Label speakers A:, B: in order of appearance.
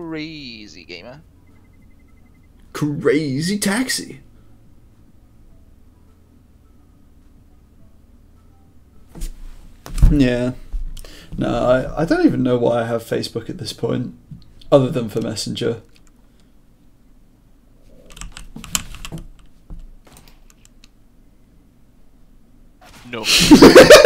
A: Crazy gamer.
B: Crazy Taxi. Yeah. No, I don't even know why I have Facebook at this point, other than for Messenger.
A: No.